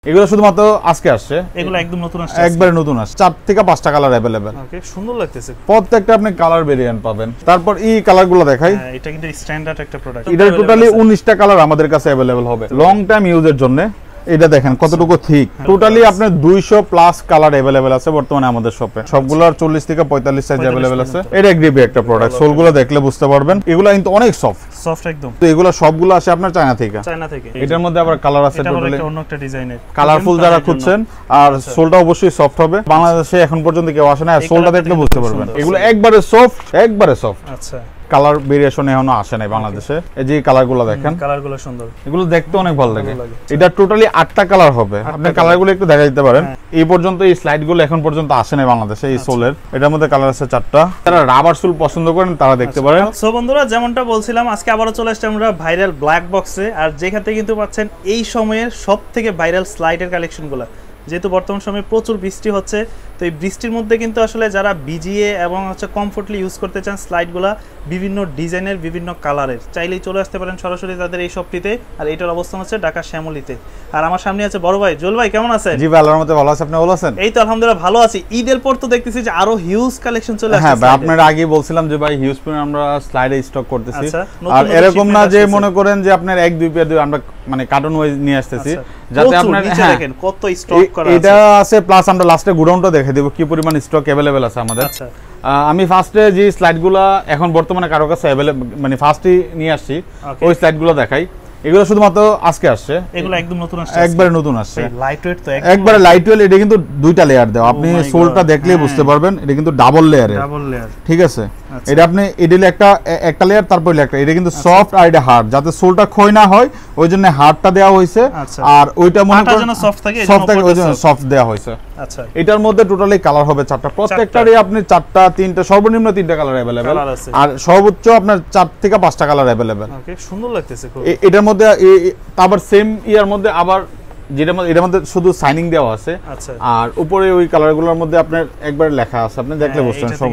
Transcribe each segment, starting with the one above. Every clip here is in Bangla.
এগুলো শুধুমাত্র আজকে আসছে, এগুলো একদম নতুন আসছে, একবারে নতুন আসছে। 4 থেকে 5টা কালার अवेलेबल। ওকে, সুন্দর লাগতেছে, প্রত্যেকটা আপনি কালার ভেরিয়েন্ট পাবেন। তারপর এই কালারগুলো দেখাই। এটা কিন্তু স্ট্যান্ডার্ড একটা প্রোডাক্ট। এটা টোটালি 19টা কালার আমাদের কাছে अवेलेबल হবে লং টাইম ইউজের জন্য। এটা দেখেন কতটুকু থিক, টোটালি আপনার 200 প্লাস কালার अवेलेबल আছে বর্তমানে আমাদের শপে। সবগুলোর 40 থেকে 45 সাইজ अवेलेबल আছে। এটা গ্রিপি একটা প্রোডাক্ট, সোলগুলো দেখলে বুঝতে পারবেন এগুলো কিন্তু অনেক সফট একদম। তো এগুলো সবগুলো আসে আপনার চায়না থেকে। এটার মধ্যে আবার কালার আছে টোটালি অন্য একটা ডিজাইনের, কালারফুল যারা খুঁজছেন। আর সোলটা অবশ্যই সফট হবে। বাংলাদেশে এখন পর্যন্ত কেউ আসে না, সোলটা দেখলে বুঝতে পারবেন এগুলো একবারে সফট, একবারে সফট। আচ্ছা, কালার ভেরিয়েশন এখনো আসে নাই বাংলাদেশে। এই যে কালারগুলো দেখেন, কালারগুলো সুন্দর, এগুলো দেখতে অনেক ভালো লাগে। এটা টোটালি 8টা কালার হবে। আপনি কালারগুলো একটু দেখা দিতে পারেন। এই পর্যন্ত এই স্লাইডগুলো এখন পর্যন্ত আসে নাই বাংলাদেশে এই সোলের। এটার মধ্যে কালার আছে 4টা। যারা রাবার সোল পছন্দ করেন তারা দেখতে পারেন। সো বন্ধুরা, যেমনটা বলছিলাম আজকে আবারো চলে আসছে আমরা ভাইরাল ব্ল্যাক বক্সে। আর যেখান থেকে কিন্তু পাচ্ছেন এই সময়ের সবথেকে ভাইরাল স্লাইডের কালেকশনগুলো। যেহেতু বর্তমান সময়ে প্রচুর বৃষ্টি হচ্ছে, তো এই বৃষ্টির মধ্যে কিন্তু আসলে যারা বিজিএ এবং কমফোর্টলি ইউজ করতে চান স্লাইডগুলো বিভিন্ন ডিজাইনের বিভিন্ন কালারের, চাইলেই চলে আসতে পারেন সরাসরি তাদের এই শপটিতে। আর এটার অবস্থান হচ্ছে ঢাকা শ্যামলীতে। আর আমার সামনে আছে বড় ভাই জুয়েল ভাই, কেমন আছেন? জি ভাই, আল্লাহর রহমতে ভালো আছি। আপনি ভালো আছেন? এই তো আলহামদুলিল্লাহ ভালো আছি। ঈদের পর তো দেখতেছি যে আরো হিউজ কালেকশন চলে আসছে। হ্যাঁ ভাই, আপনারা আগে বলছিলাম যে ভাই হিউজ পরিমাণ আমরা স্লাইডে স্টক করতেছি। আর এরকম না যে মনে করেন যে আপনার এক দুই পেয়ার আমরা মানে কার্টন ওয়াইজ নিয়ে আসতেছি, যাতে আপনারা দেখেন কত স্টক করা আছে। এটা আছে প্লাস আমরা লাস্টে গোডাউনটা দেখে দেব কি পরিমাণ স্টক अवेलेबल আছে আমাদের। আমি ফার্স্টে যে স্লাইডগুলো এখন বর্তমানে কারো কাছে अवेलेबल মানে ফার্স্টই নিয়ে আসছি, ওই স্লাইডগুলো দেখাই। এগুলো শুধুমাত্র আজকে আসছে, এগুলো একদম নতুন আসছে, একবারে নতুন আসছে। লাইটওয়েট তো একবারে লাইটওয়েট। এটা কিন্তু দুইটা লেয়ার দেওয়া, আপনি সোলটা দেখলেই বুঝতে পারবেন এটা কিন্তু ডাবল লেয়ারের। ঠিক আছে, এটা আপনি এডিলে একটা লেয়ার, তারপর একটা। এটা কিন্তু সফট আর এটা হার্ড, যাতে সোলটা ক্ষয় না হয় ওই জন্য হার্ডটা দেওয়া হয়েছে। আর ওইটা মনে করেন সফট থাকে, ওই জন্য সফট দেওয়া হয়েছে। আচ্ছা, এটার মধ্যে টোটালি কালার হবে 4টা। প্রত্যেকটারই আপনি 4টা 3টা সর্বনিম্ন 3টা কালার अवेलेबल। আর সর্বোচ্চ আপনার 4 থেকে 5টা কালার अवेलेबल। ওকে, সুন্দর লাগতেছে খুব। এটার মধ্যে আবার সেম ইয়ার মধ্যে আবার এটার মধ্যে শুধু সাইনিং দেওয়া আছে। আর উপরে ওই কালারগুলোর মধ্যে আপনার একবার লেখা আছে, আপনি দেখলে বুঝছেন সব।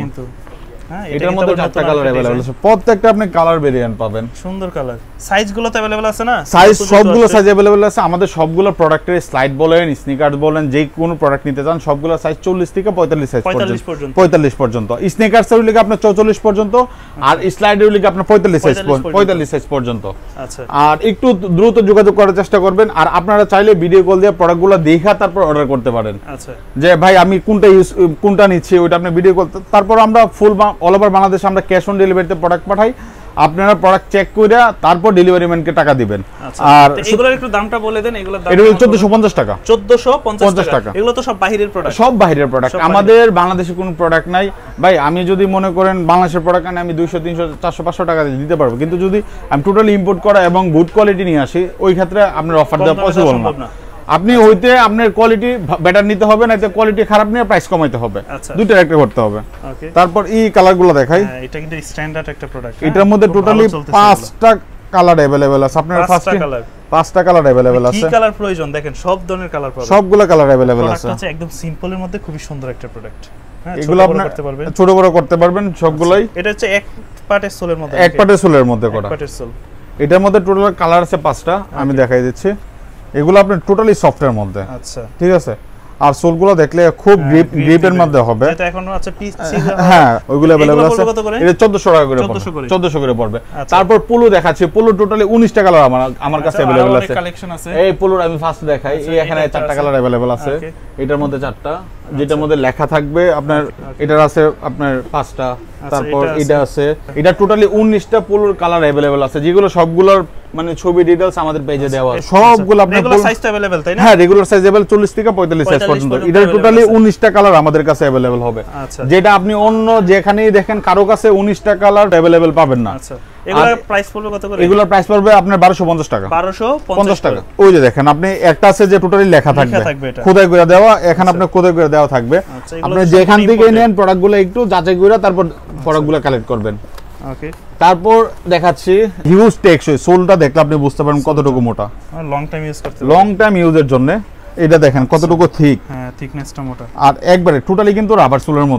এটার মধ্যে 4টা কালার अवेलेबल আছে। প্রত্যেকটা আপনি কালার ভেরিয়েন্ট পাবেন, সুন্দর কালার। সাইজগুলো তো अवेलेबल আছে না? সাইজ সবগুলো সাইজ अवेलेबल আছে। আমাদের সবগুলো প্রোডাক্টের স্লাইড বলেন, স্নিকার্স বলেন, যে কোনো প্রোডাক্ট নিতে চান সবগুলো সাইজ 40 থেকে 45 সাইজ পর্যন্ত। 45 পর্যন্ত স্নিকার্সের লিগে আপনার 44 পর্যন্ত, আর স্লাইডের লিগে আপনার 45 সাইজ পর্যন্ত। আচ্ছা, আর একটু দ্রুত যোগাযোগ করার চেষ্টা করবেন। আর আপনারা চাইলে ভিডিও কল দিয়ে প্রোডাক্টগুলো দেখা তারপর অর্ডার করতে পারেন। আচ্ছা, যে ভাই আমি কোনটা নিচ্ছি ওইটা আপনি ভিডিও কল, তারপর আমরা ফুল অল ওভার বাংলাদেশে আমরা ক্যাশ অন ডেলিভারিতে প্রোডাক্ট পাঠাই। আপনারা প্রোডাক্ট চেক করে তারপর ডেলিভারি ম্যানকে টাকা দিবেন। আর এগুলোর একটু দামটা বলে দেন। এগুলোর দাম 1450 টাকা। 1450 টাকা। এগুলো তো সব বাইরের প্রোডাক্ট, সব বাইরের প্রোডাক্ট। আমাদের বাংলাদেশে কোনো প্রোডাক্ট নাই ভাই। আমি যদি মনে করেন বাংলাদেশের প্রোডাক্ট আনি, আমি 200 300 400 500 টাকা দিতে পারবো, কিন্তু যদি আমি টোটালি ইম্পোর্ট করা এবং গুড কোয়ালিটি নিয়ে আসি, ওই ক্ষেত্রে আপনার অফার দেওয়া পসিবল না। আপনি হইতে আপনার কোয়ালিটি বেটার নিতে হবে, না কোয়ালিটি খারাপ নিয়ে প্রাইস কমাইতে হবে, দুইটা একটা করতে হবে। তারপর এই কালারগুলো দেখাই। এটা কিন্তু স্ট্যান্ডার্ড একটা প্রোডাক্ট। এটার মধ্যে টোটালি 5টা কালার अवेलेबल আছে। আপনার ফার্স্টে 5টা কালার अवेलेबल আছে। কি কালার প্রয়োজন দেখেন, সব ধরনের কালার পাবেন, সবগুলো কালার अवेलेबल আছে। এটা একদম সিম্পলের মধ্যে খুবই সুন্দর একটা প্রোডাক্ট। হ্যাঁ, এগুলো আপনি ছোট বড় করতে পারবেন সবগুলাই। এটা হচ্ছে এক পার্টের সোলের মধ্যে, এক পার্টের সোলের মধ্যে করা। এটার মধ্যে টোটাল কালার আছে 5টা, আমি দেখাই দিচ্ছি। এগুলো আপনি টোটালি সফটের মধ্যে। আচ্ছা, ঠিক আছে। আর সোলগুলো দেখলে খুব গ্রিপের মধ্যে হবে। এটা এখন আছে পিস। হ্যাঁ, ওইগুলো अवेलेबल আছে। এটা 1400 টাকা করে পড়বে, 1400 করে পড়বে। তারপর পুলু দেখাচ্ছি। পুলু টোটালি 19টা কালার আমার কাছে अवेलेबल আছে। এই পুলুর আমি ফার্স্ট দেখাই। এই এখানে 4টা কালার अवेलेबल আছে। এটার মধ্যে 4টা, যেটার মধ্যে লেখা থাকবে আপনার। এটার আছে আপনার 5টা। তারপর এটা আছে। এটা টোটালি 19টা পুলুর কালার अवेलेबल আছে, যেগুলো সবগুলোর মানে ছবি ডিটেইলস আমাদের পেজে দেওয়া আছে। সবগুলো আপনার রেগুলার সাইজটা अवेलेबल তাই না? হ্যাঁ, রেগুলার সাইজ अवेलेबल 40 থেকে 45 সাইজ পর্যন্ত। এটা টোটালি 19টা কালার আমাদের কাছে अवेलेबल হবে। যেটা আপনি অন্য যেখানেই দেখেন কারো কাছে 19টা কালার अवेलेबल পাবেন না। আচ্ছা, এগুলোর প্রাইস পড়বে কত করে? এগুলোর প্রাইস পড়বে আপনার 1250 টাকা। 1250 টাকা। ওই যে দেখেন আপনি একটা আছে যে টোটালি লেখা থাকবে, খোদাই করে দেওয়া। এখানে আপনার খোদাই করে দেওয়া থাকবে। আপনি যেখান থেকে নেন প্রোডাক্টগুলো একটু যাচাই করে তারপর প্রোডাক্টগুলো কালেক্ট করবেন। ওকে, তারপর দেখাচ্ছি হিউজ টেকসই। সোলটা দেখলে আপনি বুঝতে পারবেন কতটুকু মোটা। লং টাইম ইউজ করতে, লং টাইম ইউজের জন্য এটা দেখেন কতটুকু থিক। হ্যাঁ, থিকনেসটা মোটা। আর একবারে টোটালি কিন্তু রাবার সোলের মধ্যে।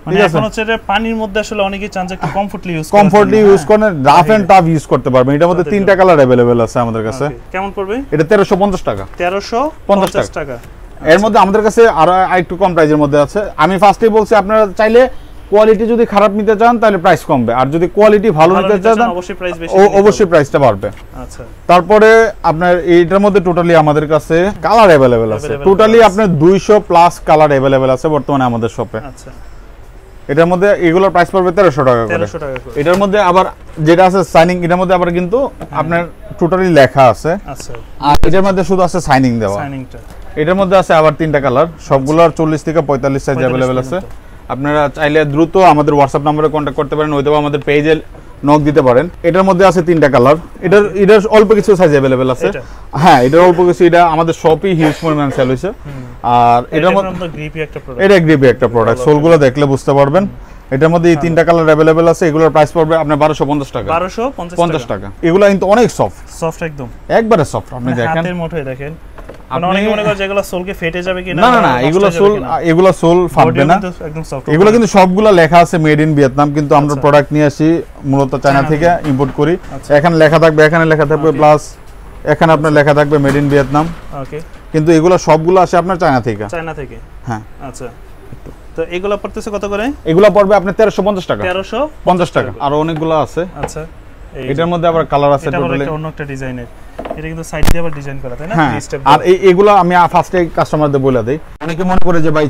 মানে এখন হচ্ছে এটা পানির মধ্যে আসলে অনেকেই চান যে একটু কমফোর্টলি ইউজ করেন, রাফ এন্ড টাফ ইউজ করতে পারবেন। এটার মধ্যে তিনটা কালার अवेलेबल আছে আমাদের কাছে। কেমন পড়বে? এটা 1350 টাকা। 1350 টাকা। এর মধ্যে আমাদের কাছে আরো একটু কম প্রাইসের মধ্যে আছে। আমি ফার্স্টেই বলছি আপনারা চাইলে কোয়ালিটি যদি খারাপ নিতে চান তাহলে প্রাইস কমবে, আর যদি কোয়ালিটি ভালো নিতে চান অবশ্যই প্রাইসটা বাড়বে। আচ্ছা, তারপরে আপনার এইটার মধ্যে টোটালি আমাদের কাছে কালার अवेलेबल আছে। টোটালি আপনার 200 প্লাস কালার अवेलेबल আছে বর্তমানে আমাদের শপে। আচ্ছা, এটার মধ্যে এগুলোর প্রাইস পড়বে 1300 টাকা করে। এটার মধ্যে আবার যেটা আছে সাইনিং, এটার মধ্যে আবার কিন্তু আপনার টোটালি লেখা আছে। আচ্ছা, আর এটার মধ্যে শুধু আছে সাইনিং দেওয়া। এটার মধ্যে আছে আবার তিনটা কালার, সবগুলোর 40 থেকে 45 সাইজ अवेलेबल আছে। আপনারা চাইলে দ্রুত আমাদের হোয়াটসঅ্যাপ নম্বরে কন্টাক্ট করতে পারেন, অথবা আমাদের পেজে নক দিতে পারেন। এটার মধ্যে আছে তিনটা কালার। এটার অল্প কিছু সাইজ अवेलेबल আছে। হ্যাঁ, এটার অল্প কিছু, এটা আমাদের শপে হিউজ পরিমাণ সেল হইছে। আর এটার মধ্যে এটা গ্রিপি একটা প্রোডাক্ট, সোলগুলো দেখলে বুঝতে পারবেন। এটার মধ্যে এই তিনটা কালার अवेलेबल আছে। এগুলোর প্রাইস পড়বে আপনার 1250 টাকা। 1250 টাকা। এগুলো কিন্তু অনেক সফট একদম, একবারে সফট। আপনি দেখেন, হাতের মুঠোয় দেখেন। অনেকে মনে করে যেগুলো সোলকে ফেটে যাবে কিনা, না, এগুলো সোল ফাটবে না। এগুলো কিন্তু সবগুলো লেখা আছে মেড ইন ভিয়েতনাম, কিন্তু আমরা প্রোডাক্ট নিয়ে আসি মূলত চায়না থেকে ইম্পোর্ট করি। এখানে লেখা থাকবে, এখানে লেখা থাকবে প্লাস এখানে আপনার লেখা থাকবে মেড ইন ভিয়েতনাম। ওকে, কিন্তু এগুলো সবগুলো আসে আপনার চায়না থেকে। হ্যাঁ, আচ্ছা। তো এগুলো পড়তেছে কত করে? এগুলো পড়বে আপনার 1350 টাকা। 1350 টাকা। আর অনেকগুলো আছে। আচ্ছা, এটার মধ্যে আবার কালার আছে টোটালি, এটা অন্য একটা ডিজাইনের। এটা কিন্তু সাইড দিয়ে আবার ডিজাইন করা, তাই না? আর এগুলো আমি ফার্স্টে কাস্টমারদের বলে দেই। অনেকে মনে করে যে ভাই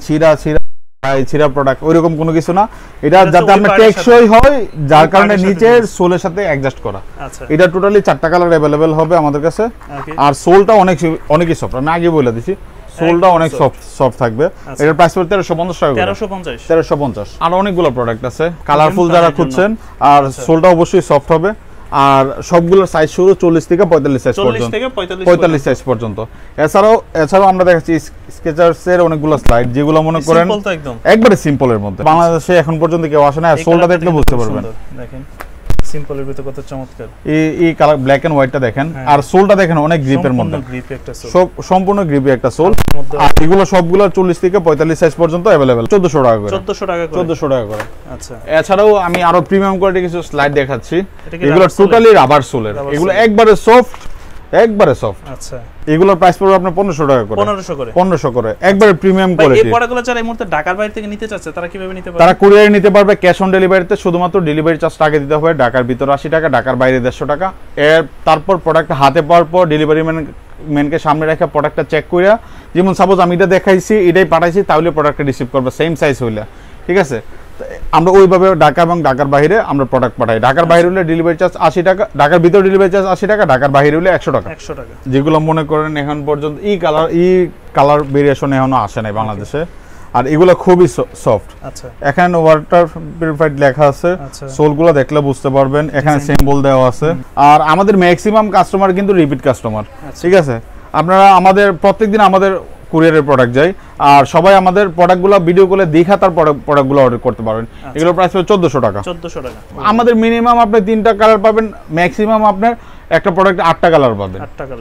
ছিঁড়া প্রোডাক্ট, ওইরকম কোনো কিছু না। এটা যাতে আপনার টেকসই হয়, যার কারণে নিচের সোলের সাথে অ্যাডজাস্ট করা। আচ্ছা, এটা টোটালি 4টা কালার अवेलेबल হবে আমাদের কাছে। আর সোলটা অনেকই সফট, আমি আগে বলে দিছি, সোলটা অনেক সফট থাকবে। এটার প্রাইস পড়বে 1350 টাকা। 1350। আর অনেকগুলো প্রোডাক্ট আছে কালারফুল যারা খুঁজছেন, আর সোলটা অবশ্যই সফট হবে। আর সবগুলোর সাইজ শুরু 40 থেকে 45 সাইজ পর্যন্ত। 45 সাইজ পর্যন্ত। এছাড়াও আমরা দেখাচ্ছি স্কেচার্স এর অনেকগুলো স্লাইড, যেগুলো মনে করেন একবারে সিম্পলের মধ্যে। বাংলাদেশে এখন পর্যন্ত কেউ আসে না, সোলটা দেখলে বুঝতে পারবেন। দেখেন সিম্পলের ভিতর কত চমৎকার। এই কালার ব্ল্যাক এন্ড হোয়াইটটা দেখেন, আর সোলটা দেখেন অনেক গ্রিপের মধ্যে, সম্পূর্ণ গ্রিপি একটা সোল। আর এগুলো সবগুলো 40 থেকে 45 সাইজ পর্যন্ত अवेलेबल। 1400 টাকা করে। 1400 টাকা করে। আচ্ছা, এছাড়াও আমি আরো প্রিমিয়াম কোয়ালিটি কিছু স্লাইড দেখাচ্ছি। এগুলো টোটালি রাবার সোলের, এগুলো একবারে সফট। আচ্ছা, এগুলোর প্রাইস পড়বে আপনার 1500 টাকা করে। 1500 করে, একবারে প্রিমিয়াম কোয়ালিটি। এই প্রোডাক্টগুলো যারা এই মুহূর্তে ঢাকার বাইরে থেকে নিতে চাচ্ছে তারা কিভাবে নিতে পারবে? তারা কুরিয়ারে নিতে পারবে, ক্যাশ অন ডেলিভারিতে। শুধুমাত্র ডেলিভারি চার্জ টাকা দিতে হবে। ঢাকার ভিতরে 80 টাকা, ঢাকার বাইরে 150 টাকা। তারপর প্রোডাক্ট হাতে পাওয়ার পর ডেলিভারি ম্যানকে সামনে রেখে প্রোডাক্টটা চেক করিয়া, যেমন সাপোজ আমি এটা দেখাইছি, এটাই পাঠাইছি, তাহলে প্রোডাক্টটা রিসিভ করবে সেম সাইজ হইলে। ঠিক আছে, আমরা ওইভাবে ঢাকা এবং ঢাকার বাইরে আমরা প্রোডাক্ট পাঠাই। ঢাকার বাইরে হলে ডেলিভারি চার্জ 80 টাকা, ঢাকার ভিতরে ডেলিভারি চার্জ 80 টাকা, ঢাকার বাইরে হলে 100 টাকা। যেগুলো মনে করেন এখন পর্যন্ত কালার ভেরিয়েশন এখনো আসে নাই বাংলাদেশে। আর এগুলো খুবই সফট। আচ্ছা, এখানে ওয়াটার পিউরিফাইড লেখা আছে, সোলগুলো দেখলে বুঝতে পারবেন। এখানে সিম্বল দেওয়া আছে। আর আমাদের ম্যাক্সিমাম কাস্টমার কিন্তু রিপিট কাস্টমার। ঠিক আছে, আপনারা আমাদের প্রত্যেকদিন আমাদের কুরিয়ারের প্রোডাক্ট যায়, আর সবাই আমাদের প্রোডাক্টগুলো ভিডিও কলে দেখা তার প্রোডাক্টগুলো অর্ডার করতে পারবেন। এগুলোর প্রাইস হবে 1400 টাকা। আমাদের মিনিমাম আপনি 3টা কালার পাবেন, ম্যাক্সিমাম আপনার একটা প্রোডাক্ট 8টা কালার পাবেন।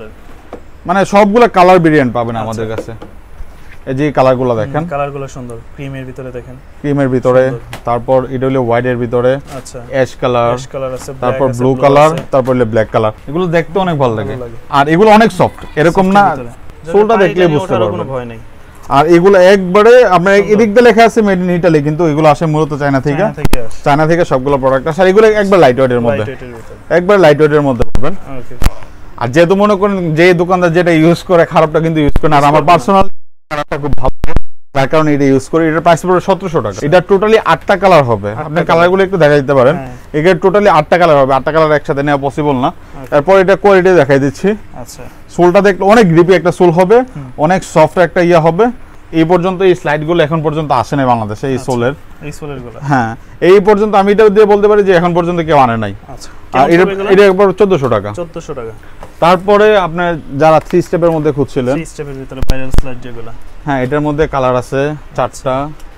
মানে সবগুলো কালার ভেরিয়েন্ট পাবেন আমাদের কাছে। এই যে কালারগুলো দেখেন, কালারগুলো সুন্দর, ক্রিমের ভিতরে দেখেন, ক্রিমের ভিতরে, তারপর এটা হলো হোয়াইটের ভিতরে, আচ্ছা অ্যাশ কালার আছে, তারপর ব্লু কালার, তারপর হলো ব্ল্যাক কালার। এগুলো দেখতে অনেক ভালো লাগে, আর এগুলো অনেক সফট, এরকম না সোলটা দেখলে বুঝতে পারবেন। কোনো ভয় নেই। আর এগুলো একবারে আপনার এদিক দিয়ে লেখা আছে মেড ইন ইতালি, কিন্তু এগুলো আসে মূলত চায়না থেকে সবগুলো প্রোডাক্ট আসে। আর এগুলো একবার লাইট ওয়েটের মধ্যে, একবার লাইট ওয়েটের মধ্যে পাবেন। ওকে, আর যেহেতু মনে করেন যে দোকানদার যেটা ইউজ করে খারাপটা কিন্তু ইউজ করে না, আর আমার পার্সোনাল খারাপটা খুব ভালো, তার কারণে এটা ইউজ করি। এটার প্রাইস পড়বে 1700 টাকা। এটা টোটালি 8টা কালার হবে। আপনি কালারগুলো একটু দেখাই দিতে পারেন। এখানে টোটালি 8টা কালার হবে। 8টা কালার একসাথে নেওয়া পসিবল না। তারপর এটা কোয়ালিটি দেখাই দিচ্ছি। আচ্ছা, সোলটা দেখলে অনেক গ্রিপি একটা সোল হবে, অনেক সফট একটা ইয়া হবে। এই পর্যন্ত এই স্লাইডগুলো এখন পর্যন্ত আসে নাই বাংলাদেশে, এই সোলেরগুলো। হ্যাঁ, এই পর্যন্ত আমি এটা দিয়ে বলতে পারি যে এখন পর্যন্ত কেউ আনে নাই। আচ্ছা, আর এটা একবার 1400 টাকা। তারপরে আপনার যারা 3 স্টেপের মধ্যে খুঁজছিলেন, 3 স্টেপের ভিতরে ভাইরাল স্লাইড যেগুলো, হ্যাঁ, এটার মধ্যে কালার আছে 4টা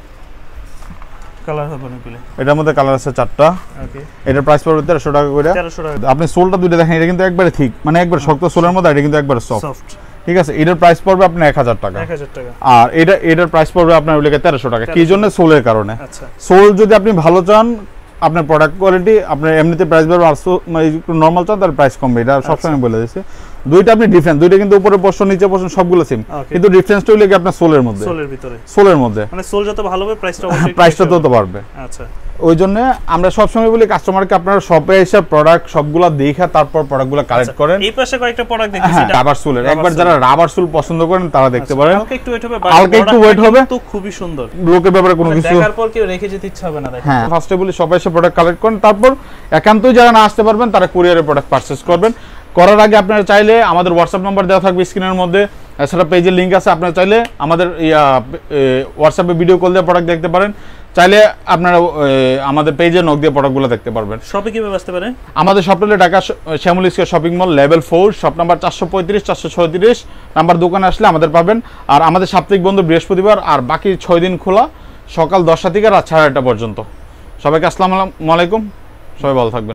কালার হবে অনেকগুলো। এটার মধ্যে কালার আছে 4টা। ওকে, এটার প্রাইস পড়বে 1300 টাকা করে। 1300 টাকা। আপনি সোলটা দুইটা দেখেন, এটা কিন্তু একবারে ঠিক, মানে একবার শক্ত সোলের মধ্যে, এটা কিন্তু একবারে সফট। ঠিক আছে, এটার প্রাইস পড়বে আপনার 1000 টাকা। আর এটার প্রাইস পড়বে আপনার 1300 টাকা। কি জন্য? সোলের কারণে। সোল যদি আপনি ভালো চান, আপনার প্রোডাক্ট কোয়ালিটি, আপনার এমনিতে প্রাইস বাড়বে, আর নরমাল চান তাহলে প্রাইস কমবে। এটা সবসময় বলে দিচ্ছি। দুইটা আপনি ডিফারেন্ট, দুইটা কিন্তু উপরে পোর্শন নিচে পোর্শন সবগুলো সেম, কিন্তু ডিফারেন্সটা হলো কি আপনার সোলের মধ্যে, সোলের মধ্যে মানে সোল যত ভালো হবে প্রাইসটা তত বাড়বে। আচ্ছা, ওই জন্য আমরা সবসময় বলি কাস্টমারকে আপনারা শপে এসে প্রোডাক্ট সবগুলো দেখে তারপর প্রোডাক্টগুলো কালেক্ট করেন। এই পাশে কয়েকটা প্রোডাক্ট দেখতেছি, রাবার সোলের, একবার যারা রাবার সোল পছন্দ করেন তারা দেখতে পারেন। হালকা একটু ওয়েট হবে, হালকা একটু ওয়েট হবে, তো খুবই সুন্দর। লোকের ব্যাপারে কোনো কিছু দেখার পর কেউ রেখে যেতে ইচ্ছা হবে না। দেখেন, হ্যাঁ, ফার্স্টে বলি শপে এসে প্রোডাক্ট কালেক্ট করেন, তারপর একান্তই যারা না আসতে পারবেন তারা কুরিয়ারে প্রোডাক্ট পারচেজ করবেন। করার আগে আপনারা চাইলে আমাদের হোয়াটসঅ্যাপ নাম্বার দেওয়া থাকবে স্ক্রিনের মধ্যে, এছাড়া পেজের লিঙ্ক আছে, আপনারা চাইলে আমাদের হোয়াটসঅ্যাপে ভিডিও কল দিয়ে প্রোডাক্ট দেখতে পারেন, চাইলে আপনারা আমাদের পেজে নক দিয়ে প্রোডাক্টগুলো দেখতে পারবেন। শপে কিভাবে আসতে পারে? আমাদের শপ হলো Dhaka Shyamoli square shopping mall level 4, shop number 435 436 number দোকানে আসলে আমাদের পাবেন। আর আমাদের সাপ্তাহিক বন্ধ বৃহস্পতিবার, আর বাকি 6 দিন খোলা সকাল 10টা থেকে রাত 8:30 পর্যন্ত। সবাইকে আসসালামু আলাইকুম, সবাই ভালো থাকবেন।